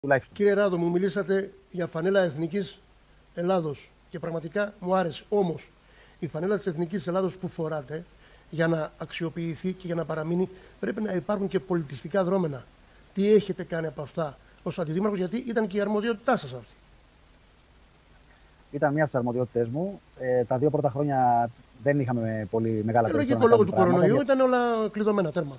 τουλάχιστον. Κύριε Ράδο, μου μιλήσατε για φανέλα Εθνικής Ελλάδος και πραγματικά μου άρεσε. Όμως, η φανέλα της Εθνικής Ελλάδος που φοράτε, για να αξιοποιηθεί και για να παραμείνει, πρέπει να υπάρχουν και πολιτιστικά δρόμενα. Τι έχετε κάνει από αυτά ως αντιδήμαρχος, γιατί ήταν και η αρμοδιότητά σας αυτή. Ήταν μία από τις αρμοδιότητές μου. Τα 2 πρώτα χρόνια δεν είχαμε πολύ μεγάλα Και περιθώρια. λογικό λόγω του κορονοϊού ήταν όλα κλειδωμένα, τέρμα.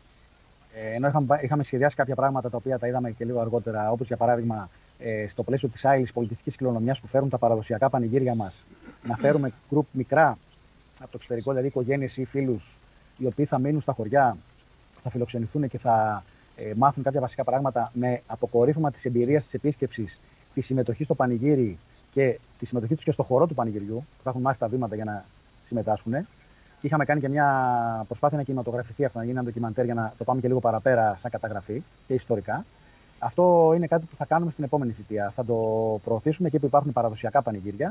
Ενώ είχαμε σχεδιάσει κάποια πράγματα τα οποία τα είδαμε και λίγο αργότερα, όπως για παράδειγμα στο πλαίσιο της άειλης πολιτιστικής κληρονομιάς που φέρουν τα παραδοσιακά πανηγύρια μας, να φέρουμε γκρουπ μικρά από το εξωτερικό, δηλαδή οικογένειες ή φίλους, οι οποίοι θα μείνουν στα χωριά, θα φιλοξενηθούν και θα μάθουν κάποια βασικά πράγματα με αποκορύφωμα της εμπειρίας της επίσκεψης, τη συμμετοχή στο πανηγύρι και τη συμμετοχή τους και στο χορό του πανηγυριού, που θα έχουν μάθει τα βήματα για να συμμετάσχουν. Και είχαμε κάνει και μια προσπάθεια να κινηματογραφηθεί αυτό, να γίνει ένα ντοκιμαντέρ για να το πάμε και λίγο παραπέρα, σαν καταγραφή και ιστορικά. Αυτό είναι κάτι που θα κάνουμε στην επόμενη θητεία. Θα το προωθήσουμε εκεί που υπάρχουν παραδοσιακά πανηγύρια.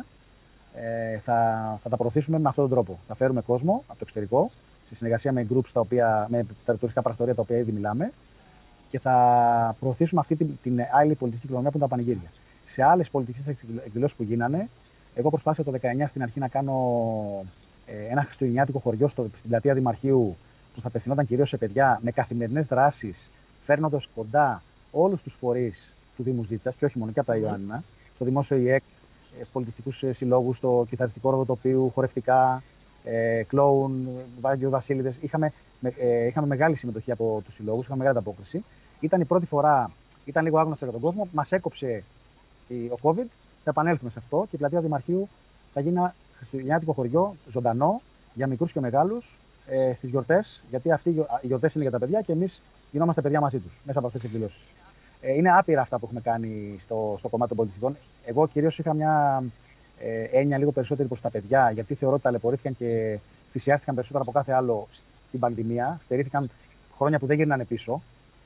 Θα τα προωθήσουμε με αυτόν τον τρόπο. Θα φέρουμε κόσμο από το εξωτερικό, σε συνεργασία με groups με τα τουριστικά πρακτορεία τα οποία ήδη μιλάμε, και θα προωθήσουμε αυτή την άλλη πολιτιστική κληρονομιά που είναι τα πανηγύρια. Σε άλλες πολιτιστικές εκδηλώσεις που γίνανε, εγώ προσπάθησα το 19 στην αρχή να κάνω ένα χριστουγεννιάτικο χωριό στην πλατεία Δημαρχείου, που θα απευθυνόταν κυρίως σε παιδιά, με καθημερινές δράσεις, φέρνοντας κοντά όλους τους φορείς του Δήμου Ζήτσας και όχι μόνο και από τα Ιωάννινα, το Δημόσιο ΙΕΚ, πολιτιστικούς συλλόγους, το κιθαριστικό ροδοτοπίου, χορευτικά, κλόουν, Βασίλειδες. Είχαμε μεγάλη συμμετοχή από τους συλλόγους, είχαμε μεγάλη ανταπόκριση. Ήταν η πρώτη φορά, ήταν λίγο άγνωστο για τον κόσμο, μας έκοψε ο COVID, θα επανέλθουμε σε αυτό και η πλατεία Δημαρχείου θα γίνει ένα χριστουγεννιάτικο χωριό, ζωντανό, για μικρούς και μεγάλους, στις γιορτές, γιατί οι γιορτές είναι για τα παιδιά και εμείς γινόμαστε παιδιά μαζί τους, μέσα από αυτές τις εκδηλώσεις. Είναι άπειρα αυτά που έχουμε κάνει στο κομμάτι των πολιτιστικών. Εγώ κυρίως είχα μια έννοια λίγο περισσότερη προς τα παιδιά, γιατί θεωρώ ότι ταλαιπωρήθηκαν και θυσιάστηκαν περισσότερο από κάθε άλλο στην πανδημία. Στερήθηκαν χρόνια που δεν γυρνάνε πίσω.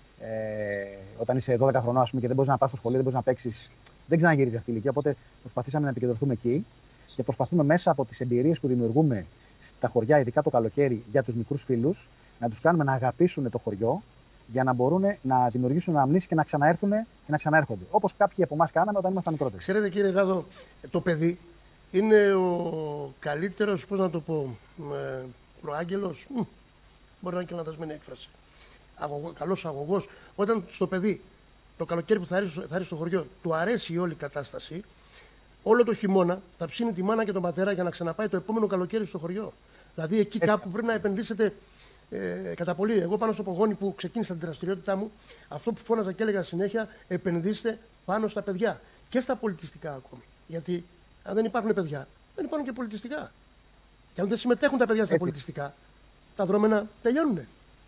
Όταν είσαι 12 χρονών, ας πούμε, και δεν μπορείς να πας στο σχολείο, δεν μπορείς να παίξεις, δεν ξαναγυρίζει αυτή η ηλικία. Οπότε προσπαθήσαμε να επικεντρωθούμε εκεί και προσπαθούμε μέσα από τις εμπειρίες που δημιουργούμε στα χωριά, ειδικά το καλοκαίρι, για τους μικρούς φίλους, να τους κάνουμε να αγαπήσουν το χωριό, για να μπορούν να δημιουργήσουν αναμνήσεις και να ξαναέρθουν και να ξαναέρχονται. Όπως κάποιοι από εμάς κάναμε όταν ήμασταν μικρότεροι. Ξέρετε, κύριε Ράδο, το παιδί είναι ο καλύτερος, πώς να το πω, προάγγελος. Μπορεί να είναι και λανθασμένη έκφραση. Καλός αγωγός. Όταν στο παιδί το καλοκαίρι που θα έρθει στο χωριό του αρέσει η όλη κατάσταση, όλο το χειμώνα θα ψήνει τη μάνα και τον πατέρα για να ξαναπάει το επόμενο καλοκαίρι στο χωριό. Δηλαδή εκεί κάπου πρέπει να επενδύσετε κατά πολύ. Εγώ πάνω στο πογόνι που ξεκίνησα την δραστηριότητά μου, αυτό που φώναζα και έλεγα συνέχεια, επενδύστε πάνω στα παιδιά και στα πολιτιστικά ακόμη. Γιατί αν δεν υπάρχουν παιδιά, δεν υπάρχουν και πολιτιστικά. Και αν δεν συμμετέχουν τα παιδιά στα πολιτιστικά, τα δρόμενα τελειώνουν.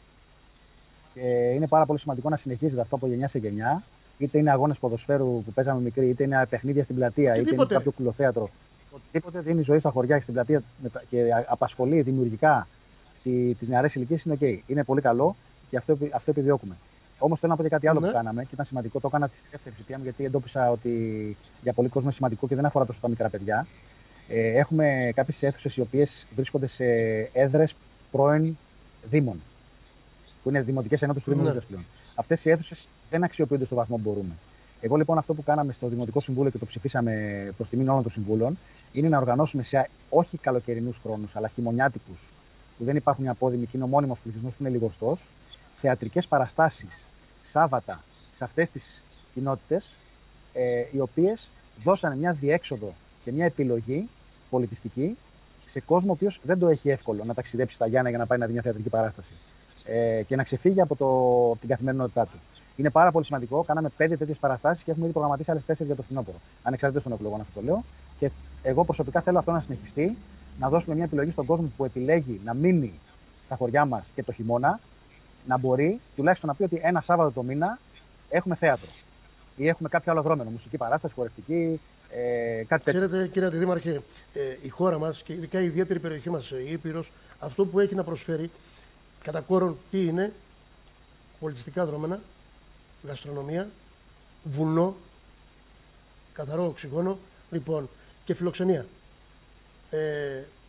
Και είναι πάρα πολύ σημαντικό να συνεχίζεται αυτό από γενιά σε γενιά. Είτε είναι αγώνες ποδοσφαίρου που παίζαμε μικροί, είτε είναι παιχνίδια στην πλατεία, είτε είναι κάποιο κουλοθέατρο. Οτιδήποτε δίνει ζωή στα χωριά και στην πλατεία και απασχολεί δημιουργικά τις νεαρές ηλικίες είναι OK. Είναι πολύ καλό και αυτό επιδιώκουμε. Όμως θέλω να πω και κάτι άλλο που κάναμε και ήταν σημαντικό. Το έκανα στη δεύτερη θητεία μου, γιατί εντόπισα ότι για πολλοί κόσμο είναι σημαντικό και δεν αφορά τόσο τα μικρά παιδιά. Έχουμε κάποιες αίθουσες οι οποίες βρίσκονται σε έδρες πρώην δήμων, που είναι δημοτικές ενότητες του Δήμου πλέον. Αυτές οι αίθουσες δεν αξιοποιούνται στο βαθμό που μπορούμε. Εγώ λοιπόν αυτό που κάναμε στο Δημοτικό Συμβούλιο και το ψηφίσαμε προς τιμήν όλων των συμβούλων, είναι να οργανώσουμε σε όχι καλοκαιρινούς χρόνους, αλλά χειμωνιάτικους, που δεν υπάρχουν απόδημοι και είναι ο μόνιμος πληθυσμός που είναι λιγοστός, θεατρικές παραστάσεις Σάββατα σε αυτές τις κοινότητες, οι οποίες δώσανε μια διέξοδο και μια επιλογή πολιτιστική σε κόσμο ο οποίος δεν το έχει εύκολο να ταξιδέψει στα Γιάννα για να πάει να δει μια θεατρική παράσταση και να ξεφύγει από την καθημερινότητά του. Είναι πάρα πολύ σημαντικό. Κάναμε 5 τέτοιες παραστάσεις και έχουμε ήδη προγραμματίσει άλλες 4 για το φθινόπωρο. Ανεξαρτήτως των εκλογών, αυτό το λέω. Και εγώ προσωπικά θέλω αυτό να συνεχιστεί, να δώσουμε μια επιλογή στον κόσμο που επιλέγει να μείνει στα χωριά μας και το χειμώνα, να μπορεί τουλάχιστον να πει ότι ένα Σάββατο το μήνα έχουμε θέατρο ή έχουμε κάποιο άλλο δρόμενο, μουσική παράσταση, χορευτική, κάτι τέτοιο. Ξέρετε, κύριε Αντιδήμαρχε, η χώρα μας και ειδικά η ιδιαίτερη περιοχή μας, η Ήπειρος, αυτό που έχει να προσφέρει κατά κόρον τι είναι: πολιτιστικά δρόμενα, γαστρονομία, βουνό, καθαρό οξυγόνο, λοιπόν, και φιλοξενία.